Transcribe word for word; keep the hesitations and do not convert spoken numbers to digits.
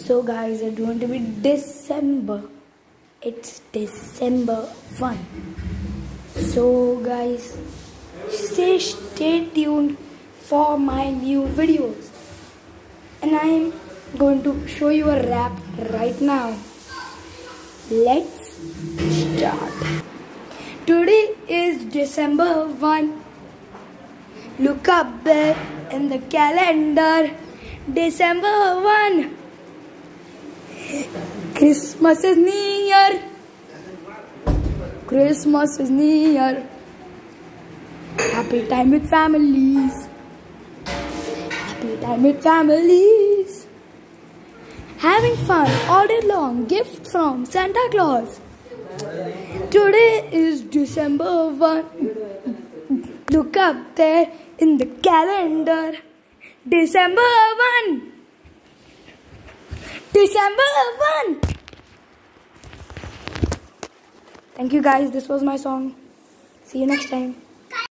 So guys, it's going to be December. It's December first. So guys, stay, stay tuned for my new videos. And I am going to show you a rap right now. Let's start. Today is December first. Look up there in the calendar. December first. Christmas is near. Christmas is near. Happy time with families. Happy time with families. Having fun all day long. Gift from Santa Claus. Today is December first. Look up there in the calendar. December first. December first. Thank you guys. This was my song. See you next time.